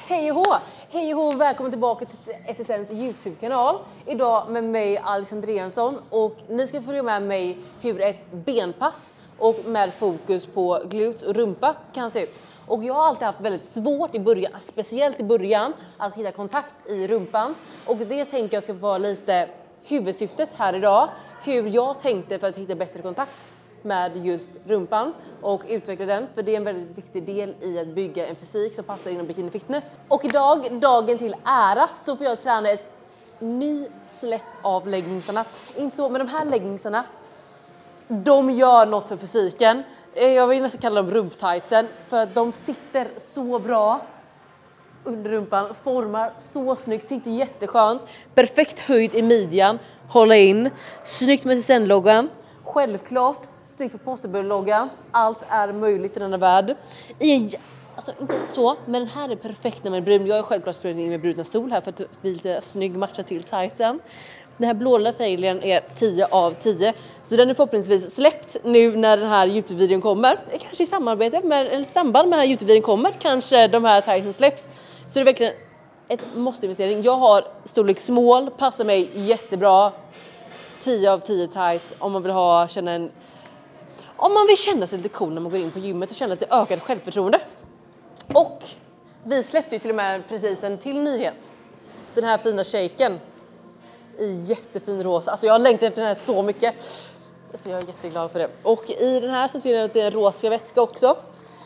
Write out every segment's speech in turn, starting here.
Hej och hå! Hej och hå! Välkommen tillbaka till SSNs YouTube-kanal. Idag med mig Alexandriansson, och ni ska följa med mig hur ett benpass och med fokus på glutes och rumpa kan se ut. Och jag har alltid haft väldigt svårt i början, speciellt i början, att hitta kontakt i rumpan. Och det tänker jag ska vara lite huvudsyftet här idag. Hur jag tänkte för att hitta bättre kontakt med just rumpan och utveckla den, för det är en väldigt viktig del i att bygga en fysik som passar inom bikini fitness. Och idag, dagen till ära, så får jag träna ett ny släpp av leggingsarna. Inte så, men de här leggingsarna, de gör något för fysiken. Jag vill nästan kalla dem rumptightsen, för att de sitter så bra under rumpan, formar så snyggt, sitter jätteskönt, perfekt höjd i midjan, hålla in, snyggt med SSN-loggan, självklart snyggt på Possible-loggan, allt är möjligt i denna värld. Alltså inte så, men den här är perfekt när man är brun. Jag är självklart sprungit in med bruna sol här för att bli lite snygg, matcha till tightsen. Den här blåa färgen är 10 av 10. Så den är förhoppningsvis släppt nu när den här YouTube-videon kommer. Kanske i samarbete med, eller samband med den här YouTube-videon kommer, kanske de här tightsen släpps. Så det är verkligen ett måste-investering. Jag har storlek small, passar mig jättebra. 10 av 10 tights om man vill om man vill känna sig lite cool när man går in på gymmet och känna att det ökar självförtroende. Och vi släppte ju till och med precis en till nyhet. Den här fina shaken i jättefin rosa. Alltså jag har längtat efter den här så mycket. Alltså jag är jätteglad för det. Och i den här så ser jag att det är en rosa vätska också.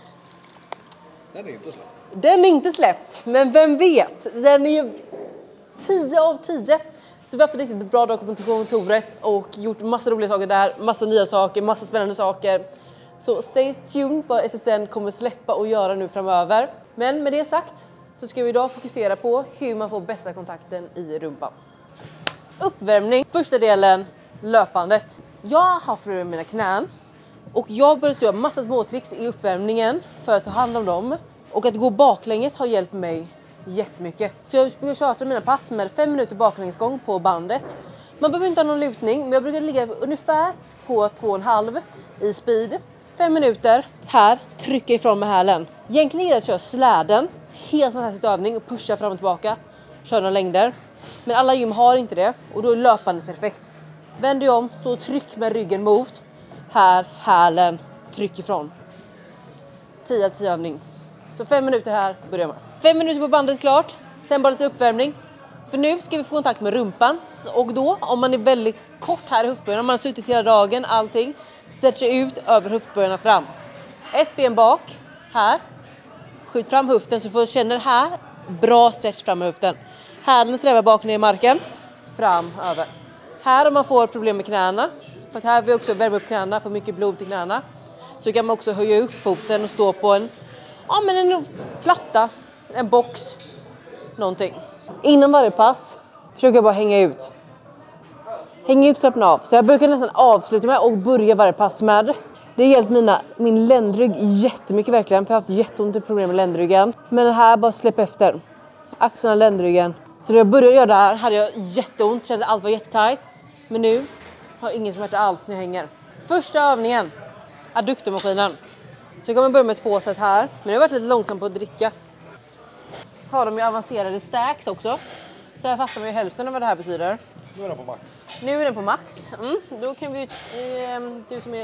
Den är inte släppt. Den är inte släppt, men vem vet? Den är ju 10 av 10. Så vi har haft en riktigt bra dag på kontoret och gjort massa roliga saker där, massa nya saker, massa spännande saker. Så stay tuned vad SSN kommer släppa och göra nu framöver. Men med det sagt så ska vi idag fokusera på hur man får bästa kontakten i rumpan. Uppvärmning, första delen, löpandet. Jag har haft problem med mina knän och jag började göra massa små tricks i uppvärmningen för att ta hand om dem. Och att gå baklänges har hjälpt mig jättemycket. Så jag brukar köra mina pass med 5 minuter baklängesgång på bandet. Man behöver inte ha någon lutning, men jag brukar ligga ungefär på 2,5 i speed. 5 minuter här, trycka ifrån med hälen. Egentligen är det att köra släden, helt fantastisk övning, och pusha fram och tillbaka, köra några längder. Men alla gym har inte det, och då är löpandet perfekt. Vänd dig om, stå och tryck med ryggen mot. Här, hälen, tryck ifrån. 10 av 10 övning. Så 5 minuter här, börjar man. 5 minuter på bandet klart, sen bara lite uppvärmning. För nu ska vi få kontakt med rumpan. Och då, om man är väldigt kort här i höftböjarna, om man har suttit hela dagen, allting, stretcha ut över höftböjarna fram. Ett ben bak, här. Skjut fram höften så du får känna det här. Bra stretch fram med höften. Hälen strävar bak ner i marken. Fram, över. Här om man får problem med knäna, för att här vill vi också värma upp knäna, få mycket blod till knäna. Så kan man också höja upp foten och stå på en platta, en box, någonting. Innan varje pass försöker jag bara hänga ut. Hänga ut, slappna av. Så jag brukar nästan avsluta med och börja varje pass med. Det har hjälpt min ländrygg jättemycket verkligen, för jag har haft jätteont problem med ländryggen. Men det här, bara släpp efter. Axlarna, ländryggen. Så när jag började göra det här hade jag jätteont, kände att allt var jättetajt. Men nu har jag ingen smärta alls när jag hänger. Första övningen, adduktormaskinen. Så jag kommer börja med 2 set här. Men jag har varit lite långsam på att dricka. Har de ju avancerade stacks också. Så här fattar man ju hälften av vad det här betyder. Nu är den på max. Nu är den på max. Då kan vi du som är...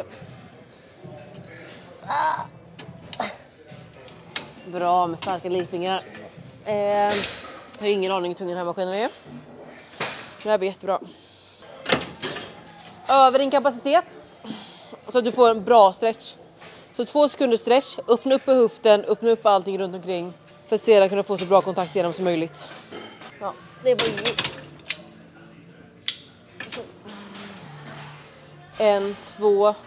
Bra med starka lillfingrar. Jag har ingen aning hur tung den här maskinen är. Det här blir jättebra. Över din kapacitet. Så att du får en bra stretch. Så 2 sekunder stretch. Öppna upp på höften. Öppna upp allting runt omkring. För att sedan kunna få så bra kontakt igenom som möjligt. Ja, det var ju... 1, 2...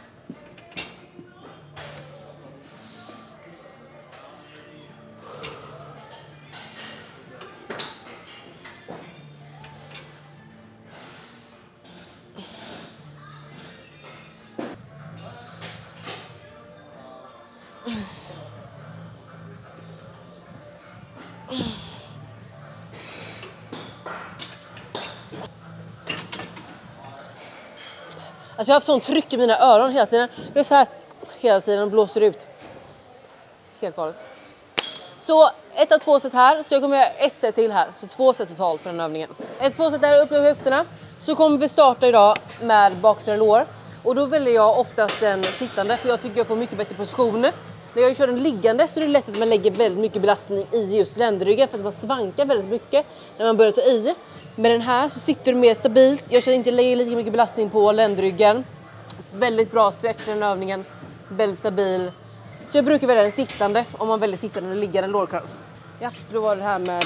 Alltså jag har haft sån tryck i mina öron hela tiden. Det är så här hela tiden och blåser ut. Helt galet. Så 1 av 2 set här, så jag kommer göra 1 set till här. Så 2 set totalt på den övningen. 2 set där, upp över höfterna. Så kommer vi starta idag med baksida lår. Och då väljer jag oftast den sittande, för jag tycker jag får mycket bättre position. När jag kör den liggande så är det lätt att man lägger väldigt mycket belastning i just ländryggen, för att man svankar väldigt mycket när man börjar ta i. Med den här så sitter du mer stabilt. Jag känner inte lägger lika mycket belastning på ländryggen. Väldigt bra stretch i den övningen. Väldigt stabil. Så jag brukar välja den sittande om man väljer sittande och liggande lårkrav. Ja, då var det här med...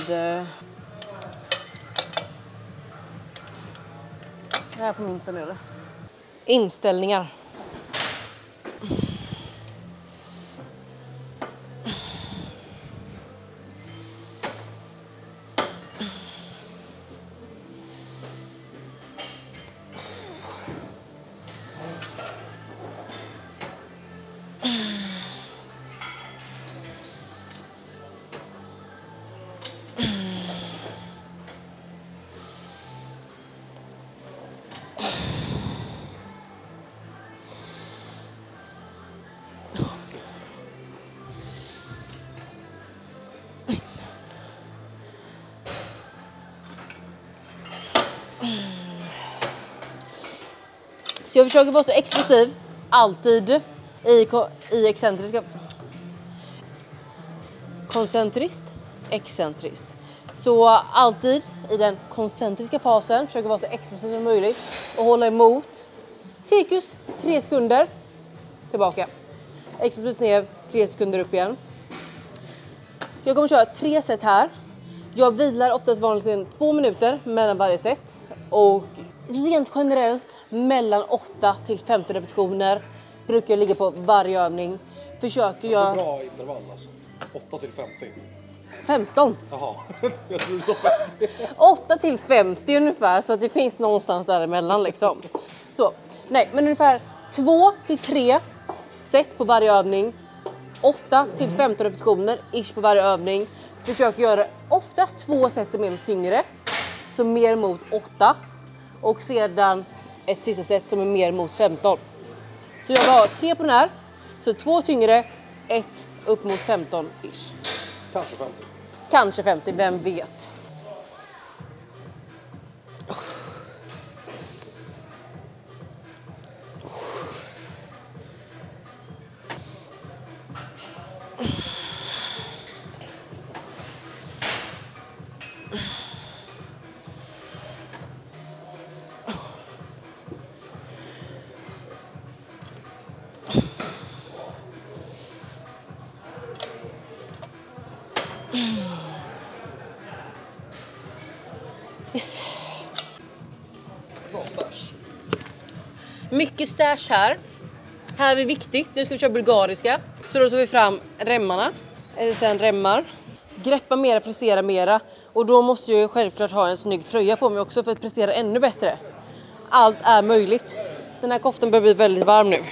Det här på min ställe. Inställningar. Så jag försöker vara så explosiv alltid i excentriska. Koncentriskt, excentriskt. Så alltid i den koncentriska fasen försöker vara så explosiv som möjligt och hålla emot. Cirkus 3 sekunder tillbaka. Explosivt ner, 3 sekunder upp igen. Jag kommer köra 3 set här. Jag vilar oftast vanligen 2 minuter mellan varje set. Och rent generellt mellan 8 till 15 repetitioner brukar jag ligga på varje övning. Försöker jag... Det är bra intervall alltså. 8 till 50. 15? Jaha, jag tror du sa 50. 8 till 50 ungefär, så att det finns någonstans däremellan liksom. Så, nej, men ungefär 2 till 3 set på varje övning. 8 till 15 repetitioner ish på varje övning. Försöker göra oftast 2 set som är lite tyngre. Så mer mot 8. Och sedan ett sista set som är mer mot 15. Så jag har 3 på den här. Så 2 tyngre, 1 upp mot 15 ish. Kanske 50. Kanske 50, vem vet. Yes. Bra stash. Mycket stash här. Här är det viktigt. Nu ska vi köra bulgariska. Så då tar vi fram remmarna. Eller sen remmar. Greppa mera, prestera mera. Och då måste jag självklart ha en snygg tröja på mig också för att prestera ännu bättre. Allt är möjligt. Den här koftan börjar bli väldigt varm nu.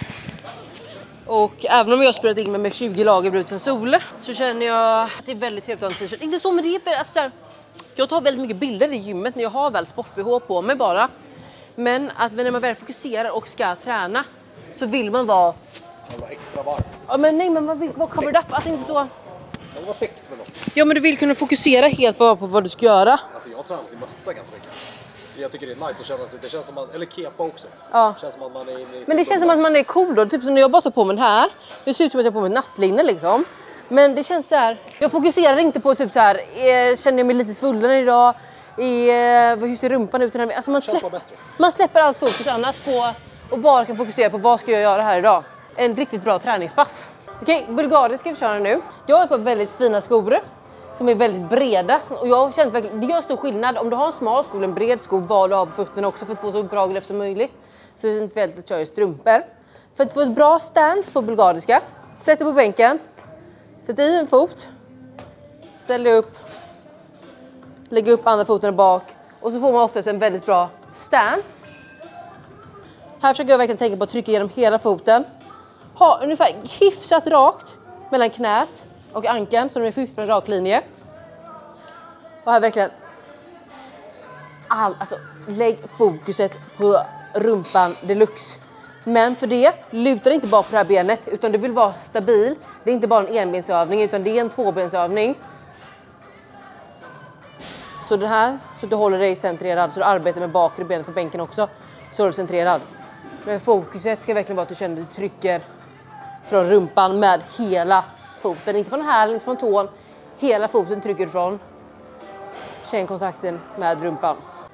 Och även om jag har sprayat in mig med 20 lager brut från sol, så känner jag att det är väldigt trevligt att ha en t-shirt. Inte så, men det är alltså så här, jag tar väldigt mycket bilder i gymmet när jag har väl sport-BH på mig bara. Men att när man väl fokuserar och ska träna så vill man vara... Det var extra varm. Ja, men nej, men man vill vara covered up. Att inte så... Det var täckt med något. Ja, men du vill kunna fokusera helt bara på vad du ska göra. Alltså jag har tränat i mössa ganska mycket. Jag tycker det är nice att känna sig, det känns som man, eller kepa också. Ja. Det känns som att man är inne i... Men det känns som att man är cool då. Typ som när jag bara tar på mig den här. Det ser ut som att jag har på mig nattlinne liksom. Men det känns så här. Jag fokuserar inte på typ så här. Känner jag mig lite svullen idag? Hur ser rumpan ut? Alltså man släpper allt fokus annars på och bara kan fokusera på vad ska jag göra här idag. En riktigt bra träningspass. Okej, bulgariska ska vi köra nu. Jag har på väldigt fina skor som är väldigt breda. Och jag har känt verkligen, det gör stor skillnad. Om du har en smal sko eller en bred sko, vad du har på fötterna också för att få så bra grepp som möjligt. Så det är inte väldigt att köra i strumpor. För att få ett bra stance på bulgariska, sätt dig på bänken. Sätt i en fot. Ställ dig upp. Lägg upp andra foten bak. Och så får man oftast en väldigt bra stance. Här försöker jag verkligen tänka på att trycka igenom hela foten. Ha ungefär hyfsat rakt mellan knät och ankeln så de är hyfsat rak linje. Och här verkligen alltså lägg fokuset på rumpan deluxe. Men för det lutar inte bara på det här benet utan du vill vara stabil. Det är inte bara en enbensövning utan det är en tvåbensövning. Så den här, så att du håller dig centrerad, så du arbetar med bakre benet på bänken också, så är du centrerad. Men fokuset ska verkligen vara att du känner att du trycker från rumpan med hela foten, inte från hälen, inte från tån. Hela foten trycker du från. Känn kontakten med rumpan.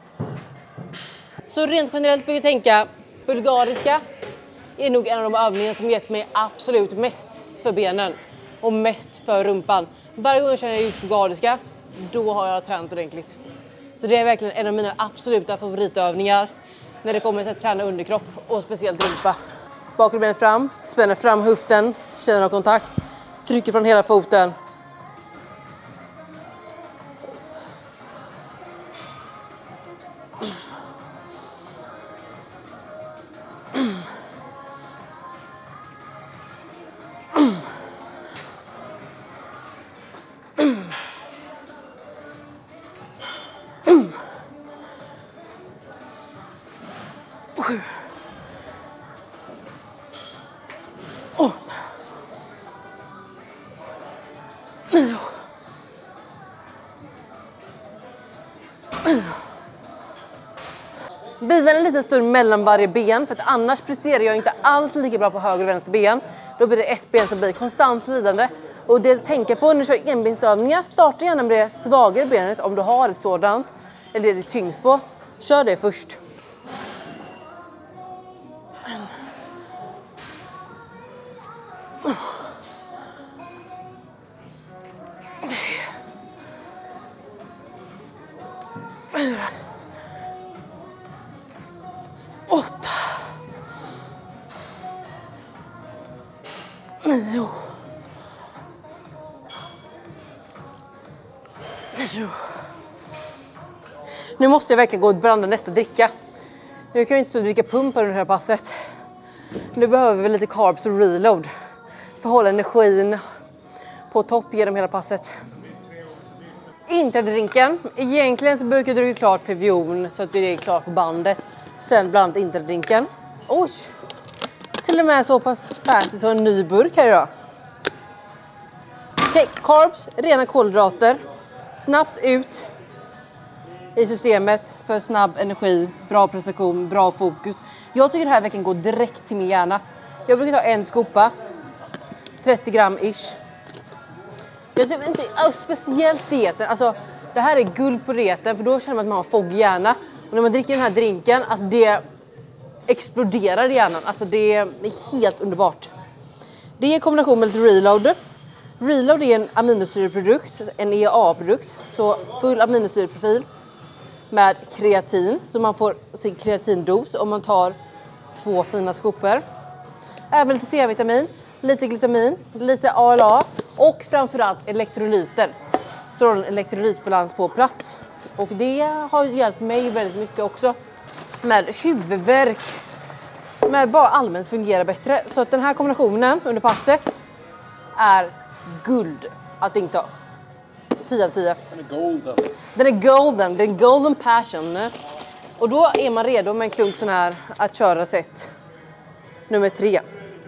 Så rent generellt brukar jag tänka, bulgariska är nog en av de övningar som gett mig absolut mest för benen och mest för rumpan. Varje gång jag känner ut bulgariska, då har jag tränat ordentligt. Så det är verkligen en av mina absoluta favoritövningar när det kommer till att träna underkropp och speciellt rumpa. Bakre benet fram, spänner fram höften, känner kontakt, trycker från hela foten. Vila en liten stund mellan varje ben, för att annars presterar jag inte alls lika bra på höger och vänster ben. Då blir det ett ben som blir konstant lidande. Och det att tänka på när du kör enbensövningar, starta gärna med det svagare benet om du har ett sådant, eller det är det tyngst på. Kör det först. Nu måste jag verkligen gå och blanda nästa dricka. Nu kan jag inte stå och dricka pump under det här passet. Nu behöver vi lite carbs och reload för att hålla energin på topp genom hela passet. Inträdedrinken. Egentligen så brukar du dricka klart PVO'n så att det är klart på bandet. Sen bland annat inträdedrinken. Oj! Till och med så pass fancy som en ny burk här idag. Okej, carbs, rena kolhydrater. Snabbt ut i systemet för snabb energi, bra prestation, bra fokus. Jag tycker det här verkligen går direkt till min hjärna. Jag brukar ta en skopa, 30 gram ish. Jag tycker inte, speciellt dieten, alltså det här är guld på dieten för då känner man att man har fogg hjärna. Och när man dricker den här drinken, alltså det exploderar i hjärnan, alltså det är helt underbart. Det är en kombination med lite reload. Reload är en aminosyreprodukt, en EAA-produkt, så full aminosyreprofil med kreatin, så man får sin kreatindos om man tar 2 fina skopor. Även lite C-vitamin, lite glutamin, lite ALA och framförallt elektrolyter. Så har en elektrolytbalans på plats. Och det har hjälpt mig väldigt mycket också med huvudvärk, med bara allmänt fungera bättre. Så att den här kombinationen under passet är guld att inte ha. 10 av 10. Den är golden. Den är golden, den golden passion. Och då är man redo med en klunk sån här att köra set nummer 3.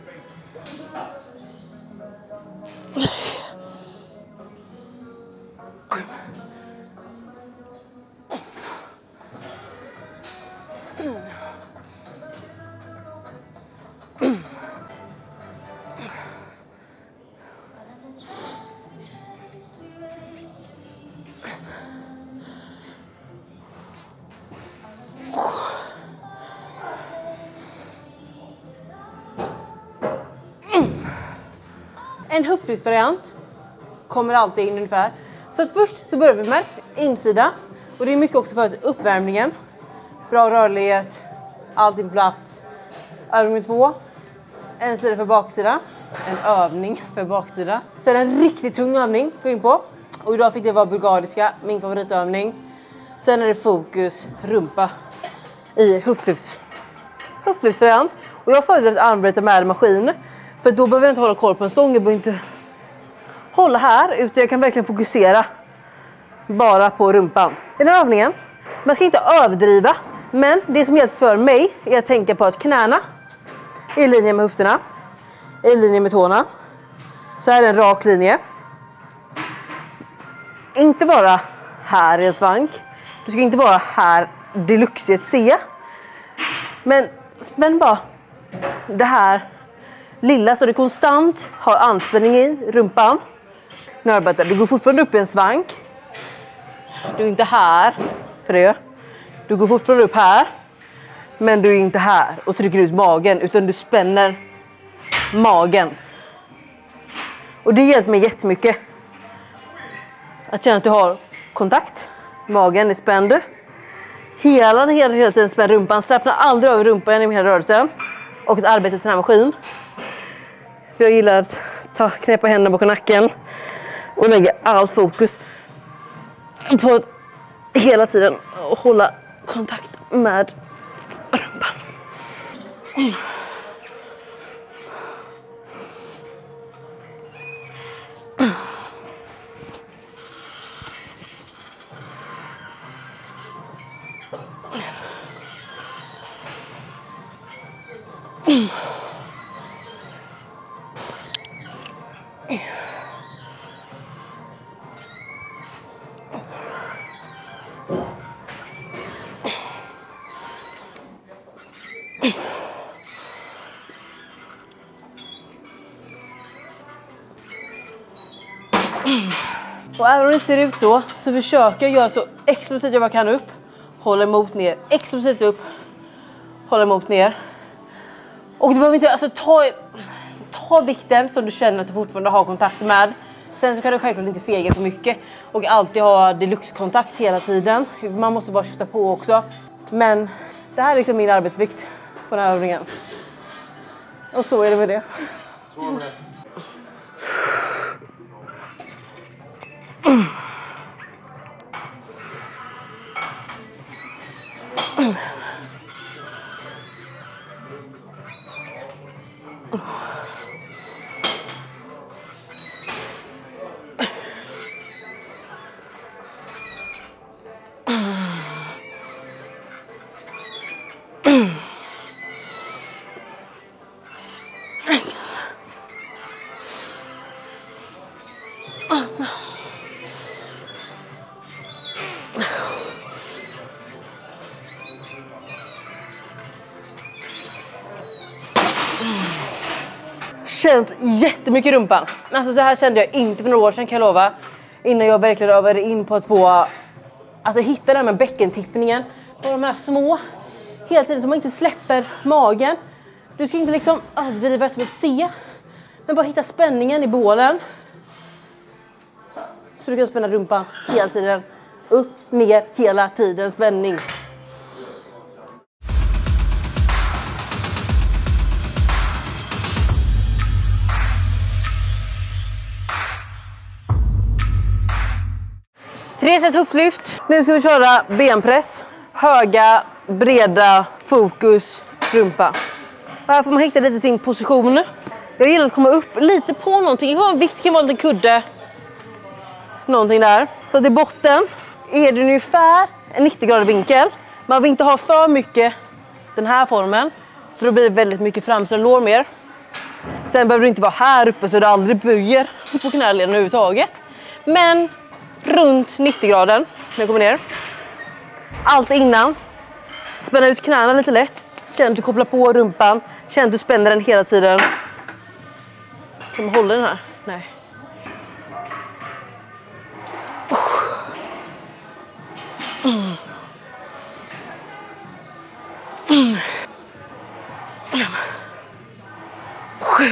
En höftlyftsvariant kommer alltid in ungefär. Så att först så börjar vi med insida. Och det är mycket också för att uppvärmningen. Bra rörlighet. Allt på plats. Övning 2. En sida för baksida. En övning för baksida. Sen en riktigt tung övning gå in på. Och idag fick det vara bulgariska. Min favoritövning. Sen är det fokus rumpa i höftlyftsvariant. Och jag föredrar att arbeta med maskin. För då behöver jag inte hålla koll på en stång, jag behöver inte hålla här, utan jag kan verkligen fokusera bara på rumpan. I den här övningen, man ska inte överdriva, men det som hjälper för mig är att tänka på att knäna är i linje med höfterna, är i linje med tårna. Så här är en rak linje. Inte bara här i en svank. Du ska inte vara här deluxe i ett C. Men spänn bara det här lilla så det konstant har anspänning i rumpan. Nu arbetar du går fortfarande upp i en svank. Du är inte här för det. Du går fortfarande upp här. Men du är inte här och trycker ut magen utan du spänner magen. Och det hjälper mig jättemycket. Att känna att du har kontakt. Magen är spänd. Hela tiden spänn rumpan. Släppna aldrig av rumpan genom hela rörelsen. Och att arbeta i sån här maskin. För jag gillar att knäppa händerna bakom nacken. Och lägga allt fokus på att hela tiden hålla kontakt med rumpan. Och även om det inte ser ut så försöker jag göra så explosivt jag bara kan upp. Hålla emot ner. Explosivt upp. Hålla emot ner. Och du behöver inte, alltså ta vikten som du känner att du fortfarande har kontakt med. Sen så kan du självklart inte fega för mycket. Och alltid ha deluxe-kontakt hela tiden. Man måste bara köta på också. Men det här är liksom min arbetsvikt på den här övningen. Och så är det med det. Så är det med det. Känns jättemycket i rumpan. Alltså så här kände jag inte för några år sedan kan jag lova. Innan jag verkligen övade in på att få hitta det här med bäckentippningen. Och de här små. Hela tiden så man inte släpper magen. Du ska inte liksom överdriva som ett C. Men bara hitta spänningen i bålen. Så du kan spänna rumpan hela tiden. Upp, ner, hela tiden spänning. Tre set höftlyft. Nu ska vi köra benpress. Höga, breda, fokus, rumpa. Här får man hitta lite sin position. Jag gillar att komma upp lite på någonting. En vikt kan vara en liten kudde. Någonting där. Så att i botten är det ungefär en 90-gradig vinkel. Man vill inte ha för mycket den här formen. För då blir det väldigt mycket framsida lår mer. Sen behöver du inte vara här uppe så du aldrig böjer på knäleden överhuvudtaget. Men runt 90 graden när jag kommer ner. Allt innan. Spänna ut knäna lite lätt. Känn att du kopplar på rumpan. Känn att du spänner den hela tiden. Kan man hålla den här? Nej. Sju.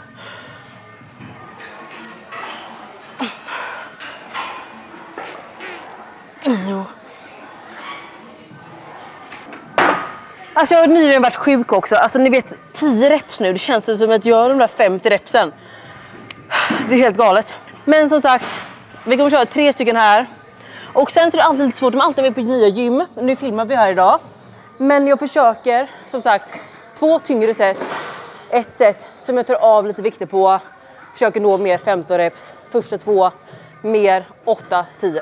Alltså jag har nyligen varit sjuk också. Alltså ni vet 10 reps nu. Det känns som att jag gör de där 50 repsen. Det är helt galet. Men som sagt, vi kommer köra 3 stycken här. Och sen så är det alltid lite svårt. De är alltid med på nya gym. Nu filmar vi här idag. Men jag försöker som sagt 2 tyngre set. Ett set som jag tar av lite vikter på. Försöker nå mer 15 reps. Första 2 mer 8-10.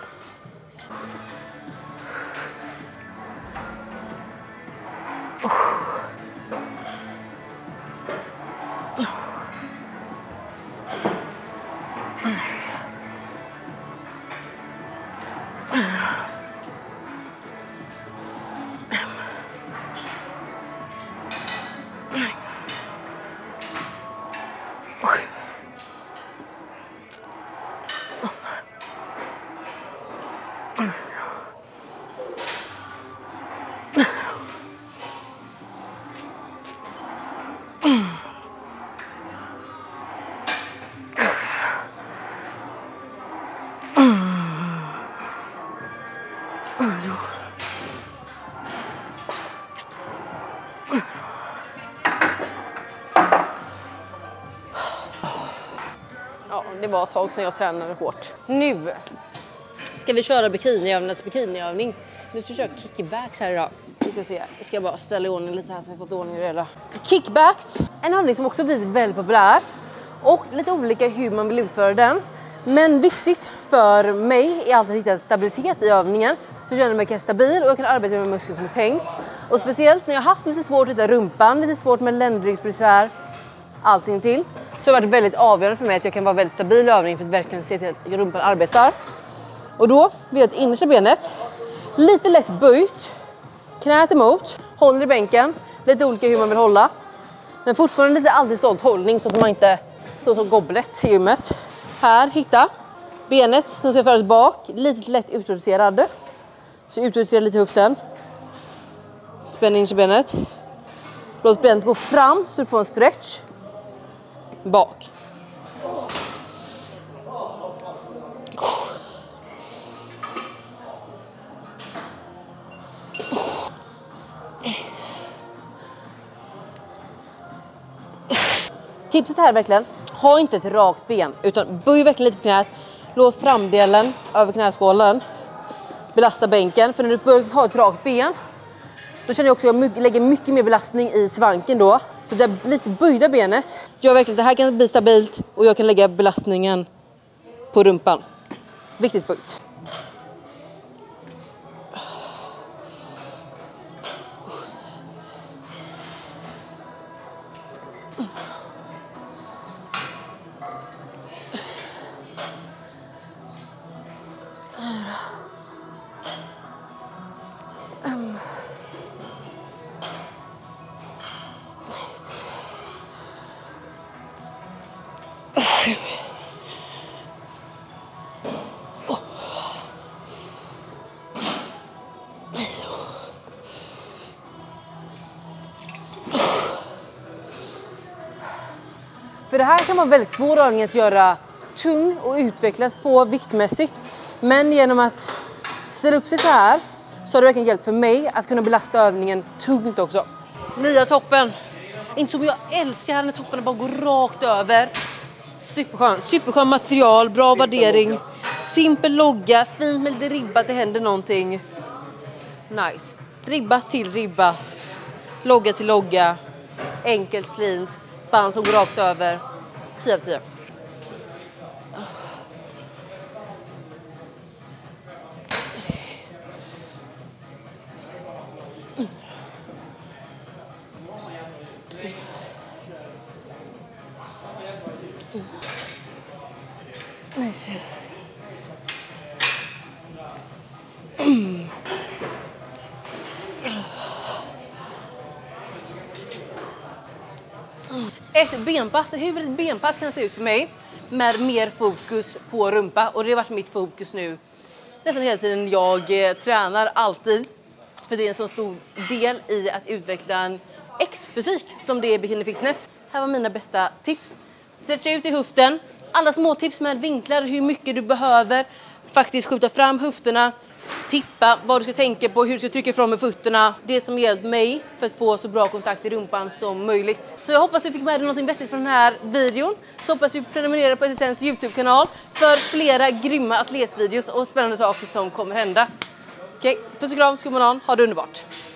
Ja, det var ett tag sedan jag tränade hårt. Nu ska vi köra bikiniövning. Nu ska vi köra kickbacks här idag. Vi ska se, jag ska bara ställa i ordning lite här så vi får ordning redan. Kickbacks, en övning som också blivit väldigt populär. Och lite olika hur man vill utföra den. Men viktigt för mig är alltid att hitta en stabilitet i övningen. Så känner jag mig stabil och jag kan arbeta med muskler som är tänkt. Och speciellt när jag haft lite svårt att hitta rumpan, lite svårt med ländryggsbesvär, allting till. Så har det varit väldigt avgörande för mig att jag kan vara väldigt stabil i övningen för att verkligen se till att rumpan arbetar. Och då vill jag att innersta benet, lite lätt böjt, knät emot, håller i bänken, lite olika hur man vill hålla. Men fortfarande lite alltid stolt hållning så att man inte står som gobblet i gymmet. Här, hitta benet som ska föras bak, lite lätt utroterad. Så utrotera lite höften. Spänn in benet. Låt benet gå fram så du får en stretch. Bak. Tipset här är verkligen, ha inte ett rakt ben utan böj verkligen lite på knät. Låt framdelen över knäskålen belasta bänken. För när du har ett rakt ben, då känner jag också att jag lägger mycket mer belastning i svanken då. Så det lite böjda benet gör verkligen att det här kan bli stabilt och jag kan lägga belastningen på rumpan. Viktigt böjt. För det här kan vara väldigt svår övning att göra tung och utvecklas på viktmässigt. Men genom att ställa upp sig så här så har det verkligen hjälpt för mig att kunna belasta övningen tungt också. Nya toppen. Inte som jag älskar när toppen bara går rakt över. Superskön material, bra värdering. Simpel logga, fin med lite ribbat, det händer någonting. Nice. Ribbat till ribbat. Logga till logga. Enkelt, cleant. Band som går rakt över. 10 av 10. Ett benpass, hur ett benpass kan se ut för mig med mer fokus på rumpa, och det har varit mitt fokus nu nästan hela tiden jag tränar, alltid, för det är en så stor del i att utveckla en X-fysik som det är bikini fitness. Här var mina bästa tips. Stretcha ut i höften, alla små tips med vinklar, hur mycket du behöver faktiskt skjuta fram höfterna, tippa vad du ska tänka på, hur du ska trycka fram med fötterna. Det som hjälpt mig för att få så bra kontakt i rumpan som möjligt. Så jag hoppas du fick med dig något vettigt från den här videon. Så hoppas du prenumererar på SSNs YouTube-kanal för flera grymma atletvideos och spännande saker som kommer hända. Okej, puss och kram, skummanan, ha det underbart!